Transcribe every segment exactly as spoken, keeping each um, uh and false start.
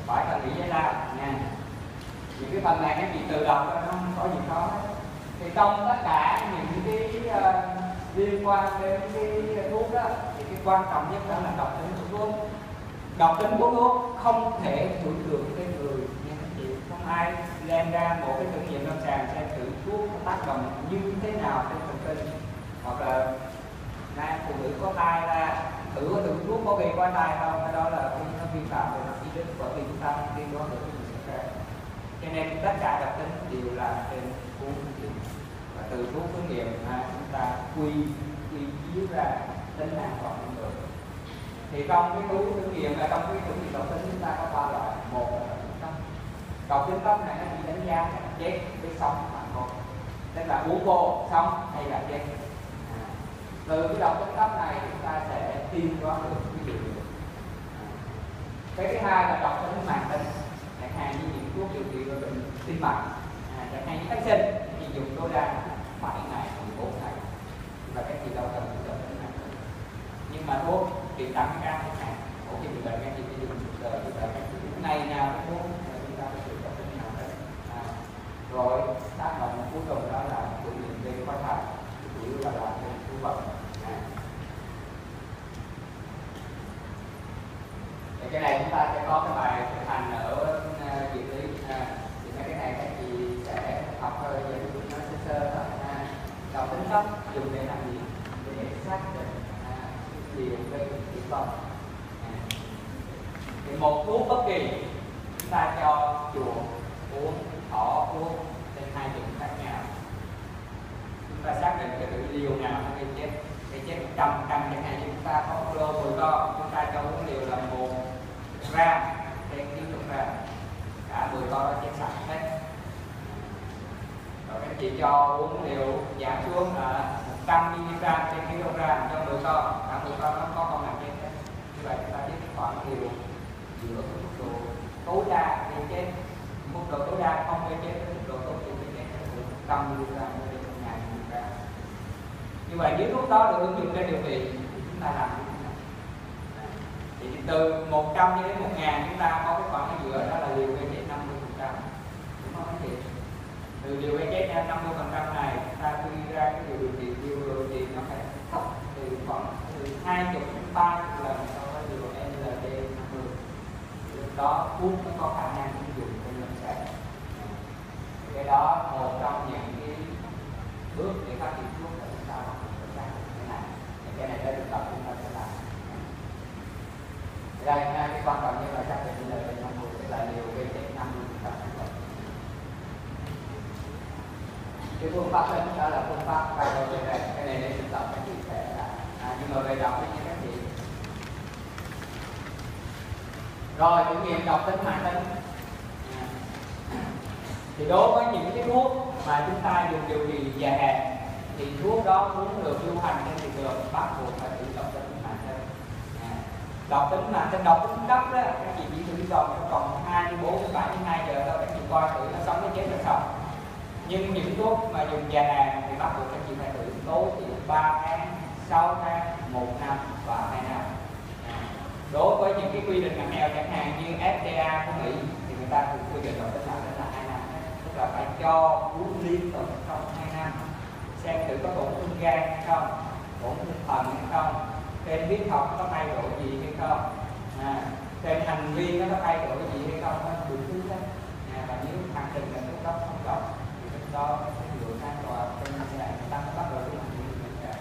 phải cần nghĩ giải lao nha. Những cái phần này các chị tự đọc nó không có gì khó. Thì trong tất cả những cái uh, liên quan đến cái thuốc đó thì cái quan trọng nhất đó là độc tính của thuốc. Độc tính của thuốc không thể thử được cái người nha các chị. Không ai đem ra một cái thử nghiệm lâm sàng xem thử thuốc có tác động như thế nào trên thần kinh, hoặc là nam phụ nữ có thai ra thử có thử thuốc có gây qua thai không, cái đó là cái nó vi phạm về mặt y đức, bởi vì chúng ta không tiên đoán được cái gì xảy ra. Cho nên tất cả độc tính đều là trên thuốc thử nghiệm, và từ thuốc thử nghiệm mà chúng ta quy quy chiếu ra tính an toàn của người. Thì trong cái thuốc thử nghiệm là trong cái thử nghiệm độc tính chúng ta có ba loại. Một là độc tính tóc. Độc tính tóc này nó chỉ đánh giá là chết với sống mà thôi, tức là uống vô sống hay là chết. À, từ cái độc tính tóc này chúng ta sẽ tiên đoán được cái điều gì. À, cái thứ hai là độc tính mãn tính, chẳng hạn như những thuốc điều trị về bệnh tim mạch, à, chẳng hạn như kháng sinh thì dùng tối đa bảy ngày, mười bốn ngày, và các chị đâu cần phải độc tính mãn tính. Nhưng mà thuốc trị tăng cái cao chẳng hạn, ổ khi bị bệnh các chị phải dùng đời như vậy, các chị ngày nào cái thuốc chúng ta phải dùng độc tính mãn tính. À, rồi tác động cuối cùng đó là thử nghiệm gây quá thai, chủ yếu là làm cái thu vật. À. Thì cái này chúng ta sẽ có cái bài thực hành ở uh, dược lý. À, thì mấy cái này các chị sẽ học thôi, giờ tôi nói sơ sơ thôi. À, độc tính tóc dùng để làm gì? Để xác định à, điều gây tử vong. À. Thì một thuốc bất kỳ chúng ta cho chuột uống, thỏ uống trên hai chủng khác nhau, chúng ta xác định cái liều nào nó gây chết, gây chết một trăm phần trăm. Chẳng hạn như chúng ta có lô mười con, chúng ta cho uống liều là một gram trên chín mươi gram, cả mười con đó chết sạch hết. Rồi các chị cho uống liều giảm xuống là một trăm mi li gam trên kg cho mười con, cả mười con nó có con nào chết hết. Như vậy chúng ta biết khoảng liều giữa cái mức độ tối đa gây chết, mức độ tối đa không gây chết với mức độ tối thiểu gây chết là một trăm mi li gam trên một ngàn mi li gam. Như vậy nếu thuốc đó được ứng dụng trên điều trị thì chúng ta làm như thế nào? Thì từ một trăm cho đến một ngàn chúng ta có cái khoảng ở giữa, đó là liều gây chết năm mươi phần trăm, đúng không anh chị? Từ liều gây chết năm mươi phần trăm này chúng ta quy ra cái liều điều trị, liều điều trị nó phải thấp từ khoảng từ hai mươi đến ba mươi lần so với liều en lờ đê năm mươi. Lúc đó thuốc nó có khả năng ứng dụng trên lâm sàng. Cái đó một trong những cái bước để phát triển thuốc là chúng ta học được cái này. Cái này đã được tập chúng ta sẽ làm. Đây, cái quan trọng nhất là xác định là năm mươi là liều gây chết năm mươi phần trăm. Cái phương pháp đó đó là phương pháp bài đầu tiên này, cái này để thực tập các chị sẽ là à, nhưng mà về đọc với các chị. Rồi thử nghiệm độc tính mãn tính. À. Thì đối với những cái thuốc mà chúng ta dùng điều trị dài hạn thì thuốc đó muốn được lưu hành trên thị trường bắt buộc phải thử độc tính mãn tính. À. Độc tính mãn tính, độc tính cấp đó các chị chỉ thử trong vòng hai mươi bốn đến bảy mươi hai giờ thôi, các chị coi thử nó sống nó chết là xong. Nhưng những thuốc mà dùng dài hạn thì bắt buộc các chị phải thử tối thiểu ba tháng, sáu tháng, một năm và hai năm. À. Đối với những cái quy định ngặt nghèo chẳng hạn như ép đê a của Mỹ thì người ta cũng quy định độc tính mãn tính là hai năm, tức là phải cho uống liên tục trong hai năm, xem thử có tổn thương gan hay không, tổn thương thận hay không, trên huyết học có thay đổi gì hay không, à, trên hành vi nó có thay đổi gì hay không, nó đủ thứ hết. À, và nếu khẳng định là thuốc đó không độc thì lúc đó cái lượng an toàn trên lâm sàng tăng bắt đầu với hành vi lâm sàng.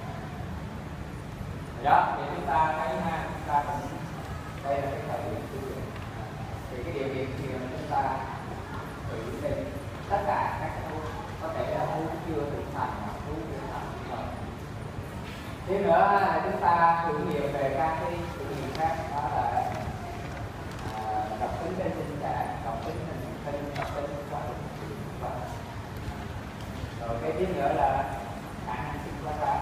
Đó thì chúng ta thấy ha, chúng ta cũng đây là cái thời điểm thử nghiệm. À, thì cái điều kiện thì chúng ta thử đây tất cả các thuốc, có thể là thuốc chưa trưởng thành hoặc thuốc trưởng thành rồi. Thế nữa là chúng ta thử nghiệm về các cái thử nghiệm khác, đó là à, độc tính trên sinh sản, độc tính trên sinh, độc tính qua đường và rồi cái tiếp nữa là khả năng sinh quá ra.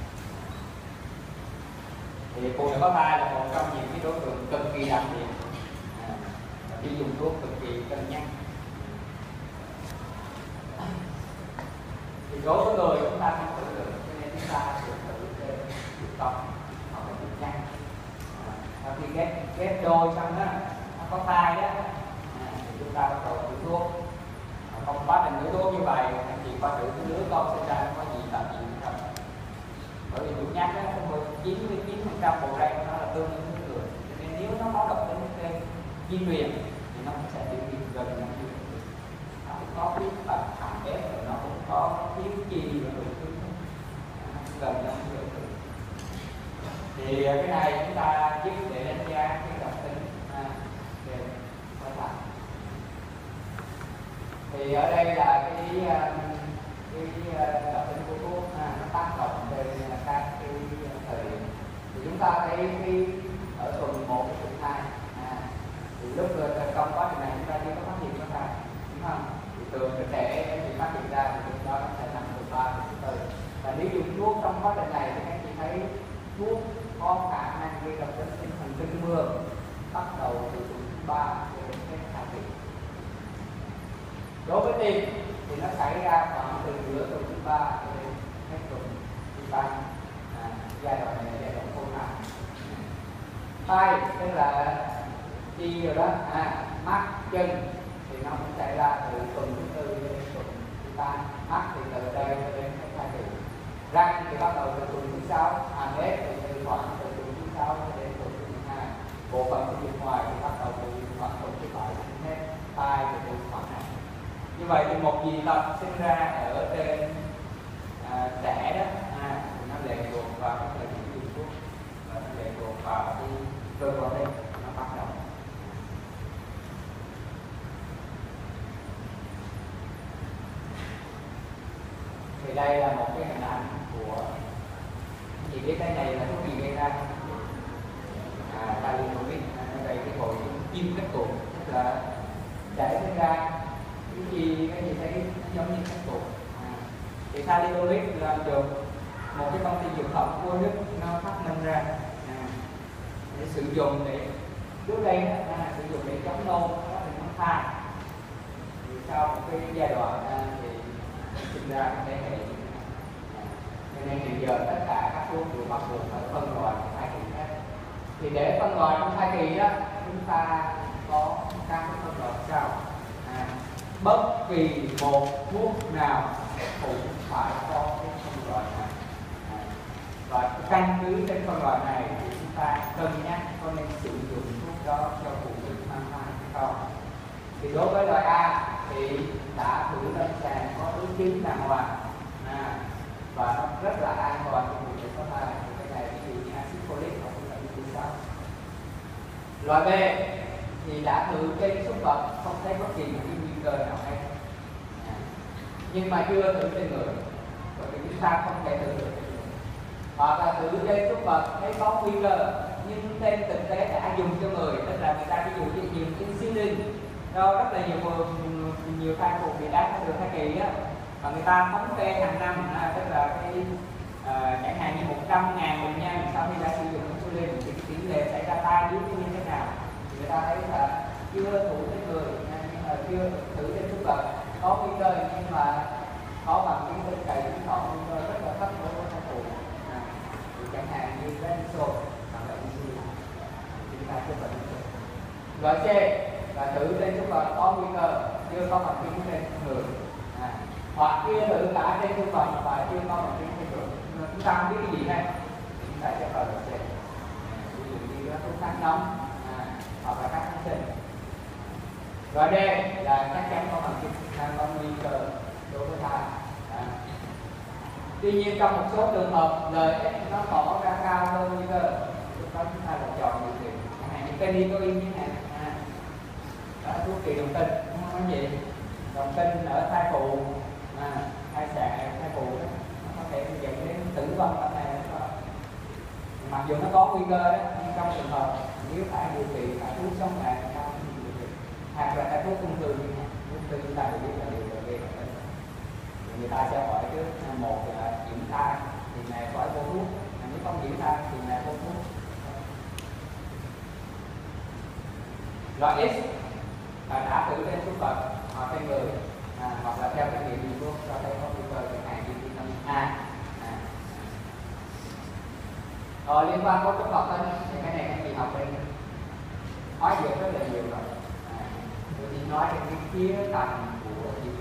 Thì phụ nữ có thai là một trong những cái đối tượng cực kỳ đặc biệt, à, khi dùng thuốc cực kỳ cân nhắc. Thì đối với người chúng ta không thử được, cho nên chúng ta sẽ thử trên thực tập hoặc là thực nhanh. À, khi ghép ghép đôi xong đó, nó có thai đó, à, thì chúng ta bắt đầu thử thuốc. Không quá trình thử thuốc như vậy, anh chị coi thử cái đứa con sinh ra có gì làm gì không. Bởi vì nhút nhát đó, chín mươi chín phần trăm bộ ren của nó là tương ứng với người, cho nên nếu nó có độc tính cái di truyền thì nó cũng sẽ bị gần năm mươi. Nó cũng có biết và thẳng ép, rồi nó cũng có thiếu chi và đủ thứ gần năm mươi. Thì cái này chúng ta giúp để đánh giá cái độc tính à, về quan trọng. Thì ở đây là cái cái độc tính của thuốc à, nó tác động về các cái thời điểm. Thì chúng ta thấy cái ở tuần một cái tuần hai à, thì lúc trong quá trình này chúng ta chưa có phát hiện nó ra, đúng không? Thì thường cái trẻ thì phát hiện ra thì lúc đó nó sẽ nằm tuần ba tuần tư. Và nếu dùng thuốc trong quá trình này thì các chị thấy thuốc có khả năng gây độc tính trên thần kinh mưa bắt đầu từ tuần thứ ba đến hết hai tuần. Đối với tim thì nó xảy ra khoảng từ giữa tuần thứ ba đến hết tuần thứ ba. À, giai đoạn này là giai đoạn khô hạn. Tai tức là chi rồi đó, à, mắt chân thì nó cũng xảy ra từ tuần thứ tư đến tuần thứ ba. Mắt thì từ đây đến hết hai tuần. Răng thì bắt đầu từ tuần thứ sáu, hàm ếch thì từ khoảng từ tuần thứ sáu đến tuần thứ mười hai. Bộ phận sinh dục ngoài thì bắt đầu từ khoảng tuần thứ bảy đến hết. Tai thì từ khoảng này. Như vậy thì một dị tật sinh ra ở trên à, trẻ đó, à, thì nó lệ thuộc vào cái thời điểm dùng thuốc và nó lệ thuộc vào cái cơ quan đây nó bắt đầu. Thì đây là một cái hình ảnh của chị biết cái này là thuốc gì gây ra không? À, ta liên không biết. Ở đây cái hội chim kết tụ, tức là trẻ sinh ra cái gì cái gì thấy giống như kết tụ. À, thì thalidomid là được một cái công ty dược phẩm của Đức nó phát minh ra à, để sử dụng để trước đây à, sử dụng để chống nôn đó thì nó thai. Thì sau một cái giai đoạn à, thì sinh ra cái hệ cho nên hiện giờ tất cả các thuốc đều bắt buộc phải phân loại trong thai kỳ hết. Thì để phân loại trong thai kỳ đó chúng ta có các cái phân loại sau. À, bất kỳ một thuốc nào cũng phải có cái phân loại này. À, và căn cứ trên phân loại này thì chúng ta cân nhắc có nên sử dụng thuốc đó cho phụ nữ mang thai hay không. Thì đối với loại A thì đã thử lâm sàng có ước chứng đàng hoàng à, và nó rất là an toàn cho phụ nữ có thai. Cái này ví dụ như axit folic hoặc là vitamin sáu. Loại B thì đã thử trên súc vật không thấy bất kỳ một cái nguy cơ nào hết à, nhưng mà chưa thử trên người, bởi vì chúng ta không thể thử được trên người. Hoặc là thử trên súc vật thấy có nguy cơ nhưng trên thực tế đã dùng cho người, tức là người ta ví dụ như nhiều insulin do rất là nhiều nhiều thai phụ bị đái tháo đường thai kỳ á, và người ta thống kê hàng năm à, tức là cái à, chẳng hạn như một trăm ngàn bệnh nhân sau khi đã sử dụng insulin thì tỷ lệ xảy ra tai biến như thế nào, thì người ta thấy là chưa thử trên người nhưng mà chưa thử trên súc vật có nguy cơ, nhưng mà có bằng chứng bên cạnh chứng tỏ nguy cơ rất là thấp đối với thai phụ à, thì chẳng hạn như Renisol hoặc là insulin thì chúng ta chưa bệnh. Loại C là thử trên súc vật có nguy cơ chưa có bằng chứng trên người à, hoặc chưa thử cả trên súc vật và chưa có bằng chứng trên người. Chúng ta không biết cái gì đây, chúng ta sẽ vào loại C. Ví dụ như thuốc kháng nóng à, hoặc là các kháng sinh. Loại D là chắc chắn có bằng chứng đang có nguy cơ đối với thai à. Tuy nhiên trong một số trường hợp lợi ích nó tỏ ra cao hơn nguy cơ, lúc đó chúng ta lựa chọn điều trị, chẳng hạn như penicoin như này à, đó là thuốc trị đồng tinh, không có gì đồng tinh ở thai phụ à, thai sản thai phụ đó, nó có thể dẫn đến tử vong ở này. Mặc dù nó có nguy cơ đó, nhưng trong trường hợp nếu phải điều trị phải thuốc sống lại thì không điều trị, hoặc là cái thuốc ung thư như này, ung thư chúng ta đều biết là điều trị gây bệnh. Người ta sẽ hỏi trước một là nhiễm thai thì này phải vô thuốc, nếu không nhiễm thai thì này vô thuốc. Loại X là đã thử trên súc vật hoặc trên người à, hoặc là theo kinh nghiệm dùng thuốc cho thấy có nguy cơ chẳng hạn như vitamin A. À. Rồi liên quan đến thuốc vật thì cái này các chị học bên nói về rất là nhiều rồi. À, tôi chỉ nói đến cái khía cạnh của việc